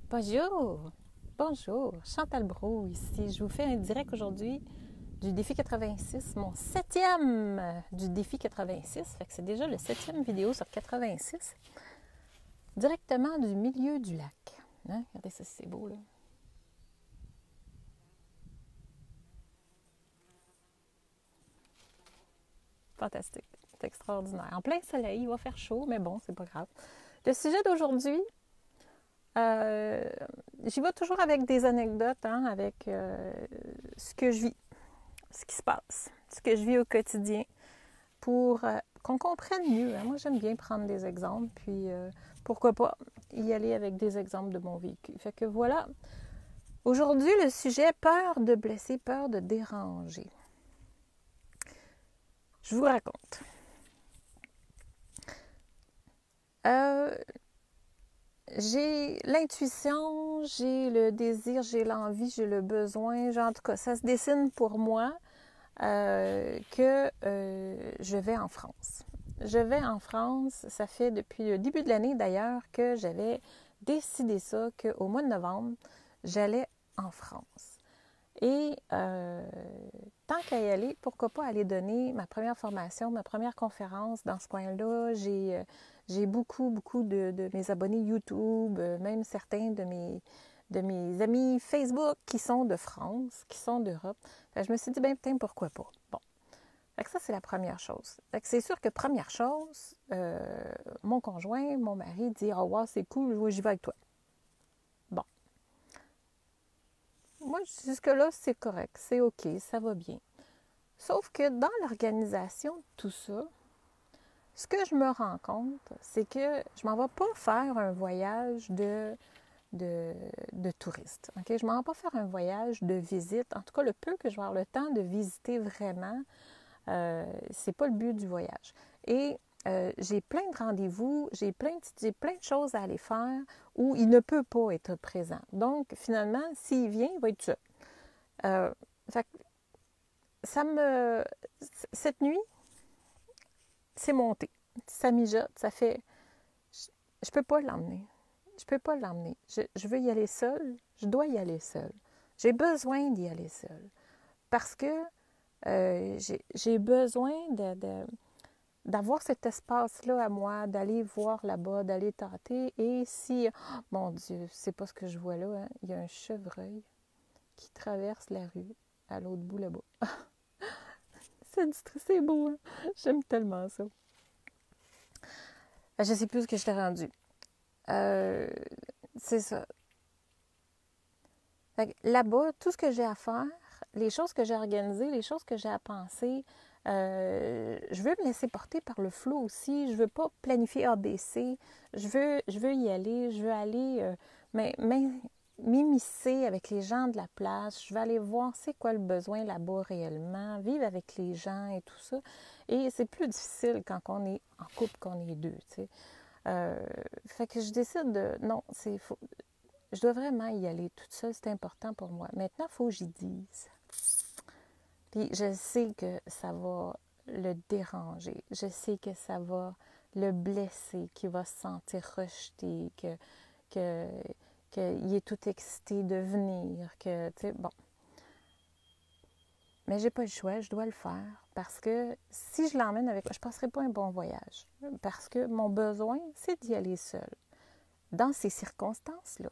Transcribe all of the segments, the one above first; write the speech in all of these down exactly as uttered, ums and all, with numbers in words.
Bonjour, bonjour, Chantal Brault ici. Je vous fais un direct aujourd'hui du défi quatre-vingt-six, mon septième du défi quatre-vingt-six. Fait que c'est déjà le septième vidéo sur quatre-vingt-six, directement du milieu du lac. Hein? Regardez ça, c'est beau là. Fantastique, c'est extraordinaire. En plein soleil, il va faire chaud, mais bon, c'est pas grave. Le sujet d'aujourd'hui, Euh, j'y vais toujours avec des anecdotes, hein, avec euh, ce que je vis, ce qui se passe, ce que je vis au quotidien, pour euh, qu'on comprenne mieux. Hein. Moi, j'aime bien prendre des exemples, puis euh, pourquoi pas y aller avec des exemples de mon vécu. Fait que voilà, aujourd'hui, le sujet, peur de blesser, peur de déranger. Je vous raconte. Euh, J'ai l'intuition, j'ai le désir, j'ai l'envie, j'ai le besoin. Genre, en tout cas, ça se dessine pour moi euh, que euh, je vais en France. Je vais en France, ça fait depuis le début de l'année d'ailleurs que j'avais décidé ça, qu'au mois de novembre, j'allais en France. Et euh, tant qu'à y aller, pourquoi pas aller donner ma première formation, ma première conférence dans ce coin-là. J'ai, euh, j'ai beaucoup, beaucoup de, de mes abonnés YouTube, euh, même certains de mes, de mes amis Facebook qui sont de France, qui sont d'Europe. Fait que je me suis dit, ben putain, pourquoi pas? Bon. Fait que ça, c'est la première chose. Fait que c'est sûr que première chose, euh, mon conjoint, mon mari dit, oh wow, c'est cool, j'y vais avec toi. Bon. Moi, jusque-là, c'est correct, c'est OK, ça va bien. Sauf que dans l'organisation de tout ça, ce que je me rends compte, c'est que je m'en vais pas faire un voyage de, de, de touriste. Okay? Je m'en vais pas faire un voyage de visite. En tout cas, le peu que je vais avoir le temps de visiter vraiment, euh, c'est pas le but du voyage. Et euh, j'ai plein de rendez-vous, j'ai plein de, j'ai plein de choses à aller faire où il ne peut pas être présent. Donc, finalement, s'il vient, il va être seul. Euh, fait que ça me... Cette nuit, c'est monté. Ça mijote, ça fait... Je, je peux pas l'emmener. Je peux pas l'emmener. Je, je veux y aller seule. Je dois y aller seule. J'ai besoin d'y aller seule. Parce que euh, j'ai, j'ai besoin de, de, d'avoir cet espace-là à moi, d'aller voir là-bas, d'aller tâter. Et si... Oh, mon Dieu, c'est pas ce que je vois là. Hein. Il y a un chevreuil qui traverse la rue à l'autre bout là-bas. C'est beau, hein? J'aime tellement ça. Je ne sais plus ce que je t'ai rendu. Euh, c'est ça. Fait que là-bas, tout ce que j'ai à faire, les choses que j'ai organisées, les choses que j'ai à penser, euh, je veux me laisser porter par le flot aussi. Je veux pas planifier A B C. Je veux, je veux y aller. Je veux aller euh, mais, mais, m'immiscer avec les gens de la place. Je vais aller voir c'est quoi le besoin là-bas réellement, vivre avec les gens et tout ça. Et c'est plus difficile quand on est en couple qu'on est deux, tu sais. Euh, fait que je décide de... Non, c'est faut, je dois vraiment y aller toute seule, c'est important pour moi. Maintenant, il faut que j'y dise. Puis je sais que ça va le déranger. Je sais que ça va le blesser, qu'il va se sentir rejeté, que... que qu'il est tout excité de venir, que, tu sais, bon. Mais j'ai pas le choix, je dois le faire, parce que si je l'emmène avec moi, je passerai pas un bon voyage, parce que mon besoin, c'est d'y aller seule, dans ces circonstances-là.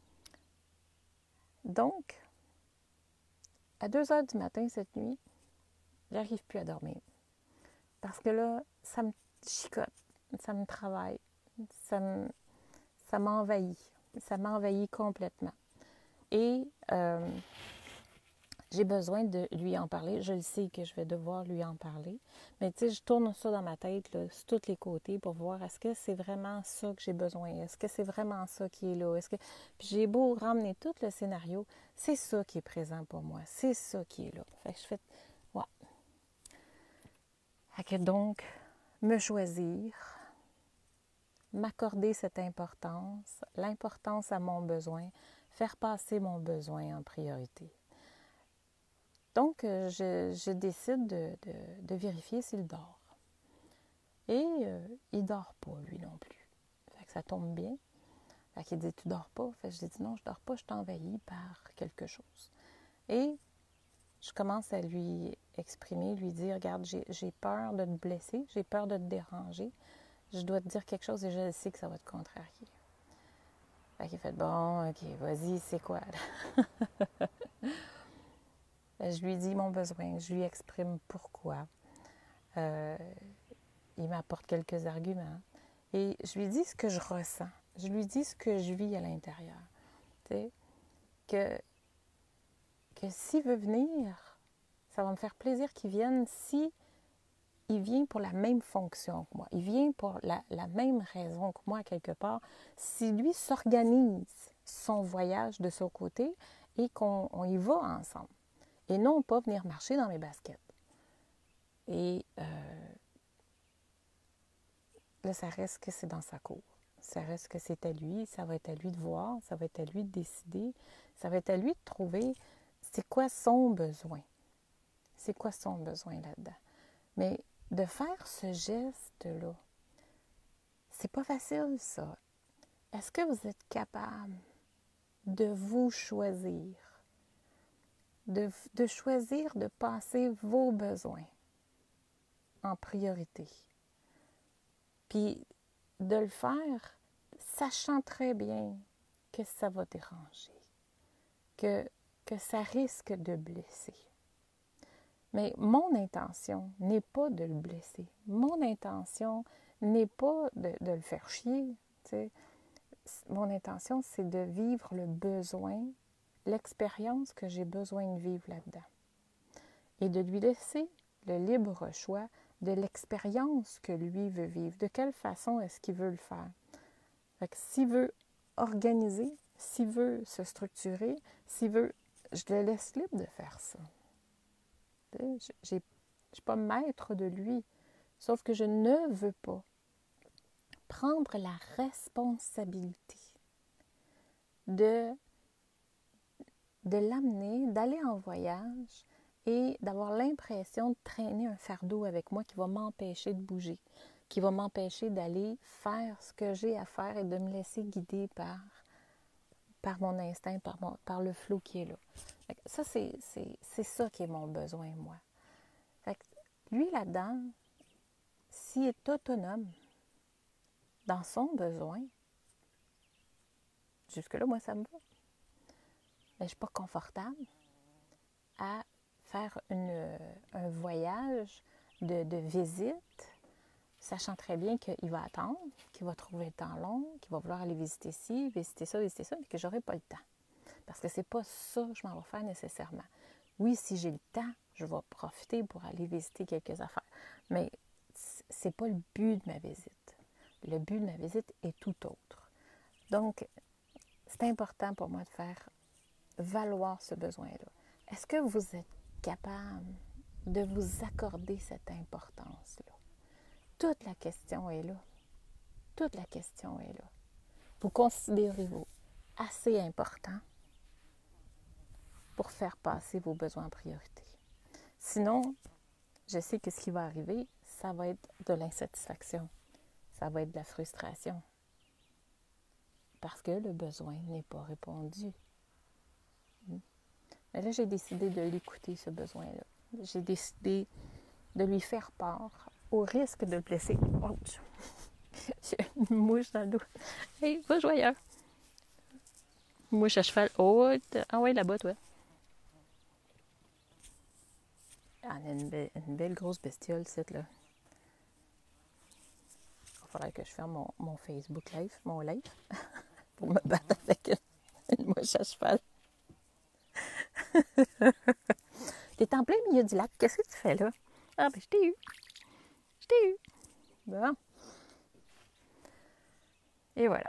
Donc, à deux heures du matin cette nuit, j'arrive plus à dormir, parce que là, ça me chicote, ça me travaille, ça me, ça m'envahit. Ça m'envahit complètement. Et euh, j'ai besoin de lui en parler. Je le sais que je vais devoir lui en parler. Mais tu sais, je tourne ça dans ma tête, là, sur tous les côtés, pour voir est-ce que c'est vraiment ça que j'ai besoin? Est-ce que c'est vraiment ça qui est là? Est-ce que... Puis j'ai beau ramener tout le scénario, c'est ça qui est présent pour moi. C'est ça qui est là. Fait que je fais... Ouais. Fait que donc, me choisir... m'accorder cette importance, l'importance à mon besoin, faire passer mon besoin en priorité. Donc, je, je décide de, de, de vérifier s'il dort. Et euh, il ne dort pas, lui non plus. Fait que ça tombe bien, Fait qu'il dit, tu dors pas? Fait que je dis, non, je dors pas, je suis envahie par quelque chose. Et je commence à lui exprimer, lui dire, regarde, j'ai, j'ai peur de te blesser, j'ai peur de te déranger. Je dois te dire quelque chose et je sais que ça va te contrarier. Fait qu'il fait, bon, ok, vas-y, c'est quoi? Je lui dis mon besoin, je lui exprime pourquoi. Euh, il m'apporte quelques arguments. Et je lui dis ce que je ressens. Je lui dis ce que je vis à l'intérieur. Tu sais, que, que s'il veut venir, ça va me faire plaisir qu'il vienne si il vient pour la même fonction que moi. Il vient pour la, la même raison que moi, quelque part. Si lui s'organise son voyage de son côté et qu'on on y va ensemble. Et non pas venir marcher dans mes baskets. Et euh, là, ça reste que c'est dans sa cour. Ça reste que c'est à lui, ça va être à lui de voir, ça va être à lui de décider, ça va être à lui de trouver c'est quoi son besoin. C'est quoi son besoin là-dedans. Mais de faire ce geste-là, c'est pas facile, ça. Est-ce que vous êtes capable de vous choisir, de, de choisir de passer vos besoins en priorité? Puis de le faire sachant très bien que ça va déranger, que, que ça risque de blesser. Mais mon intention n'est pas de le blesser. Mon intention n'est pas de, de le faire chier. T'sais. Mon intention, c'est de vivre le besoin, l'expérience que j'ai besoin de vivre là-dedans. Et de lui laisser le libre choix de l'expérience que lui veut vivre. De quelle façon est-ce qu'il veut le faire? Fait que s'il veut organiser, s'il veut se structurer, s'il veut, je le laisse libre de faire ça. Je ne suis pas maître de lui, sauf que je ne veux pas prendre la responsabilité de, de l'amener, d'aller en voyage et d'avoir l'impression de traîner un fardeau avec moi qui va m'empêcher de bouger, qui va m'empêcher d'aller faire ce que j'ai à faire et de me laisser guider par, par mon instinct, par, mon, par le flot qui est là. Ça, c'est, c'est, c'est ça qui est mon besoin, moi. Fait que lui, là-dedans, s'il est autonome dans son besoin, jusque-là, moi, ça me va. Mais je ne suis pas confortable à faire une, un voyage de, de visite, sachant très bien qu'il va attendre, qu'il va trouver le temps long, qu'il va vouloir aller visiter ci, visiter ça, visiter ça, mais que je n'aurai pas le temps. Parce que c'est pas ça que je m'en vais faire nécessairement. Oui, si j'ai le temps, je vais profiter pour aller visiter quelques affaires. Mais c'est pas le but de ma visite. Le but de ma visite est tout autre. Donc, c'est important pour moi de faire valoir ce besoin-là. Est-ce que vous êtes capable de vous accorder cette importance-là? Toute la question est là. Toute la question est là. Vous considérez-vous assez important pour faire passer vos besoins en priorité? Sinon, je sais que ce qui va arriver, ça va être de l'insatisfaction. Ça va être de la frustration. Parce que le besoin n'est pas répondu. Mais là, j'ai décidé de l'écouter, ce besoin-là. J'ai décidé de lui faire part au risque de le blesser. Oh, j'ai une mouche dans le dos. Hey, va jouer ailleurs. Mouche à cheval. Oh, ah ouais, là-bas, toi. Ah, on a une, be- une belle grosse bestiole, cette là. Il va falloir que je ferme mon, mon Facebook Live, mon live, pour me battre avec une, une mouche à cheval. T'es en plein milieu du lac. Qu'est-ce que tu fais là? Ah, ben, je t'ai eu. Je t'ai eu. Bon. Et voilà.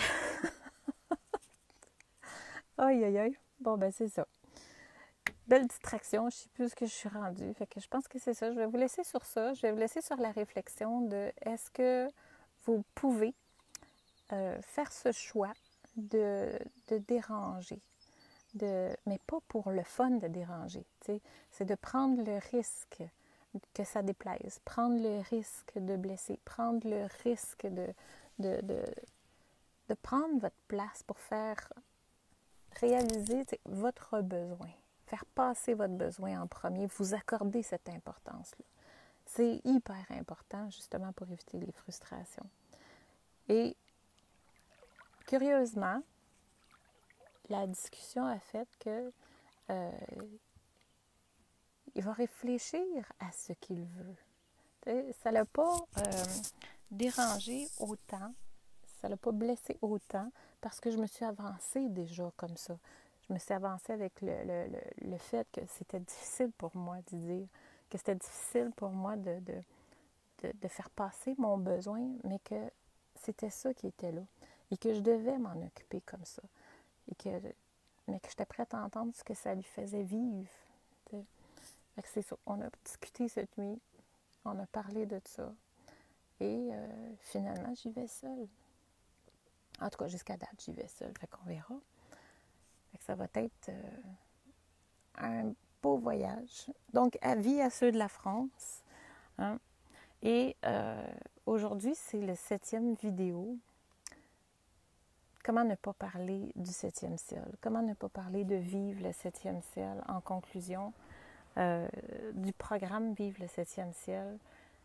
Aïe, aïe, aïe. Bon, ben, c'est ça. Belle distraction. Je ne sais plus ce que je suis rendue. Fait que je pense que c'est ça. Je vais vous laisser sur ça. Je vais vous laisser sur la réflexion de est-ce que vous pouvez euh, faire ce choix de, de déranger. De, mais pas pour le fun de déranger. T'sais. C'est de prendre le risque que ça déplaise, prendre le risque de blesser, prendre le risque de, de, de, de prendre votre place pour faire réaliser votre besoin, faire passer votre besoin en premier, vous accorder cette importance-là. C'est hyper important, justement, pour éviter les frustrations. Et, curieusement, la discussion a fait que euh, il va réfléchir à ce qu'il veut. T'sais, ça ne l'a pas euh, dérangé autant, ça ne l'a pas blessé autant, parce que je me suis avancée déjà comme ça. Je me suis avancée avec le, le, le, le fait que c'était difficile pour moi de dire, que c'était difficile pour moi de, de, de, de faire passer mon besoin, mais que c'était ça qui était là, et que je devais m'en occuper comme ça, et que, mais que j'étais prête à entendre ce que ça lui faisait vivre. T'sais. Fait que c'est ça. On a discuté cette nuit, on a parlé de ça, et euh, finalement, j'y vais seule. En tout cas, jusqu'à date, j'y vais seule. Fait qu'on verra. Fait que ça va être euh, un beau voyage. Donc, avis à ceux de la France. Hein? Et euh, aujourd'hui, c'est le septième vidéo. Comment ne pas parler du septième ciel? Comment ne pas parler de vivre le septième ciel en conclusion euh, du programme Vivre le septième ciel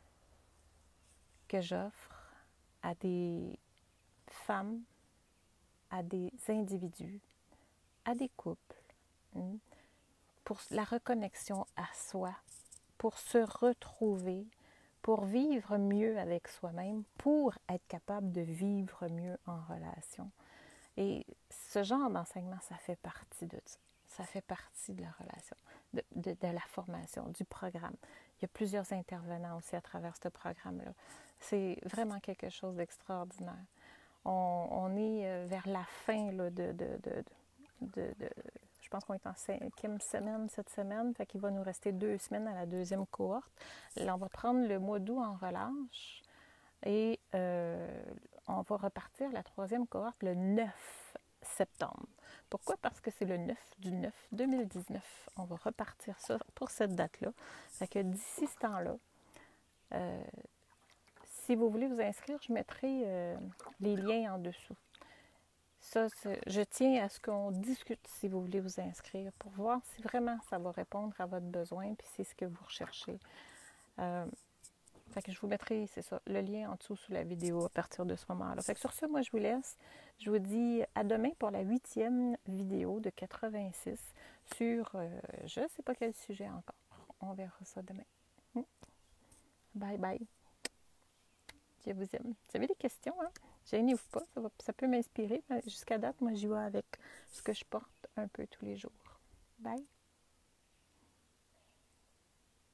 que j'offre à des femmes, à des individus, à des couples, hein, pour la reconnexion à soi, pour se retrouver, pour vivre mieux avec soi-même, pour être capable de vivre mieux en relation. Et ce genre d'enseignement, ça fait partie de ça. Ça fait partie de la relation, de, de, de la formation, du programme. Il y a plusieurs intervenants aussi à travers ce programme-là. C'est vraiment quelque chose d'extraordinaire. On, on est vers la fin là, de, de, de, de, de... Je pense qu'on est en cinquième semaine cette semaine, fait qu'il va nous rester deux semaines à la deuxième cohorte. Là, on va prendre le mois d'août en relâche et euh, on va repartir la troisième cohorte le neuf septembre. Pourquoi? Parce que c'est le neuf du neuf deux mille dix-neuf. On va repartir ça pour cette date-là. Fait que d'ici ce temps-là, euh, si vous voulez vous inscrire, je mettrai euh, les liens en dessous. Ça, je tiens à ce qu'on discute si vous voulez vous inscrire pour voir si vraiment ça va répondre à votre besoin puis c'est ce que vous recherchez. Euh, fait que je vous mettrai, c'est ça, le lien en dessous sous la vidéo à partir de ce moment-là. Fait que sur ce, moi, je vous laisse. Je vous dis à demain pour la huitième vidéo de quatre-vingt-six sur, euh, je ne sais pas quel sujet encore. On verra ça demain. Hmm. Bye bye. Je vous aime. Vous avez des questions, hein? Gênez-vous pas, ça, va, ça peut m'inspirer. Jusqu'à date, moi, j'y vais avec ce que je porte un peu tous les jours. Bye!